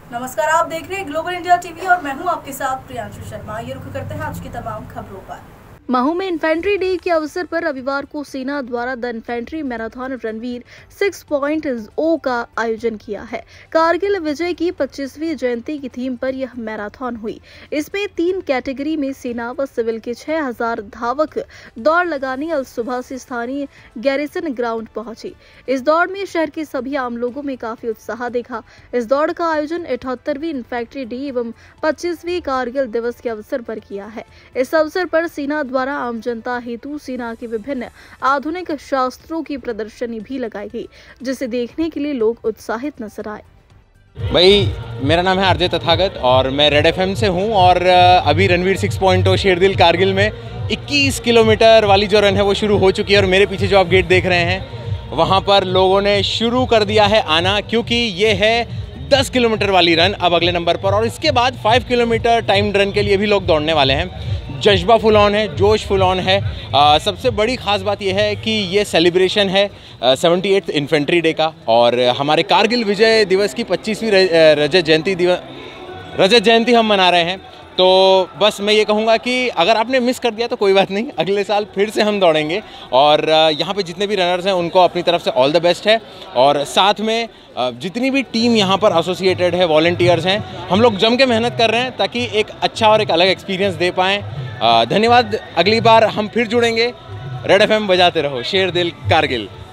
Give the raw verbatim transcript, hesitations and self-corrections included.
नमस्कार, आप देख रहे हैं ग्लोबल इंडिया टीवी और मैं हूं आपके साथ प्रियांशु शर्मा। ये रुक करते हैं आज की तमाम खबरों पर। महू में इन्फेंट्री डे के अवसर पर रविवार को सेना द्वारा the infantry marathon Ranveer six point O का आयोजन किया है। कारगिल विजय की पच्चीसवीं जयंती की थीम पर यह मैराथन हुई। इसमें तीन कैटेगरी में सेना व सिविल के छह हजार धावक दौड़ लगाने अल सुबह से स्थानीय गैरिसन ग्राउंड पहुंची। इस दौड़ में शहर के सभी आम लोगों में काफी उत्साह देखा। इस दौड़ का आयोजन अठहत्तरवीं इन्फेंट्री डे एवं पच्चीसवीं कारगिल दिवस के अवसर पर किया है। इस अवसर पर सेना द्वारा आम जनता हेतु सेना के विभिन्न आधुनिक शास्त्रों की प्रदर्शनी भी लगाई गई, जिसे देखने के लिए लोग उत्साहित नजर आए। भाई, मेरा नाम है आरजे तथागत और मैं रेड एफएम से हूं और अभी Ranveer six point O Sherdil Kargil में इक्कीस किलोमीटर वाली जो रन है वो शुरू हो चुकी है। और मेरे पीछे जो आप गेट देख रहे हैं वहां पर लोगों ने शुरू कर दिया है आना, क्योंकि ये है दस किलोमीटर वाली रन अब अगले नंबर पर। और इसके बाद पाँच किलोमीटर टाइम रन के लिए भी लोग दौड़ने वाले हैं। जज्बा फुल ऑन है, जोश फुल ऑन है। आ, सबसे बड़ी ख़ास बात यह है कि ये सेलिब्रेशन है सेवेंटी एट्थ इन्फेंट्री डे का और हमारे कारगिल विजय दिवस की पच्चीसवीं रजत जयंती दिवस रजत जयंती हम मना रहे हैं। तो बस मैं ये कहूँगा कि अगर आपने मिस कर दिया तो कोई बात नहीं, अगले साल फिर से हम दौड़ेंगे। और यहाँ पे जितने भी रनर्स हैं उनको अपनी तरफ से ऑल द बेस्ट है। और साथ में जितनी भी टीम यहाँ पर एसोसिएटेड है, वॉलंटियर्स हैं, हम लोग जम के मेहनत कर रहे हैं ताकि एक अच्छा और एक अलग एक्सपीरियंस दे पाएँ। धन्यवाद। अगली बार हम फिर जुड़ेंगे। रेड एफएम बजाते रहो, शेर दिल कारगिल।